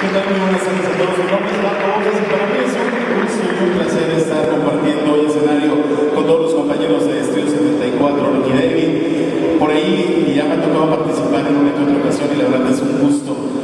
¿Qué tal? Muy buenas tardes a todos. Mi nombre es Marco Borges y para mí es un gusto y un placer estar compartiendo hoy escenario con todos los compañeros de Estudio 74, Lucky David. Por ahí ya me ha tocado participar en una que otra ocasión y la verdad es un gusto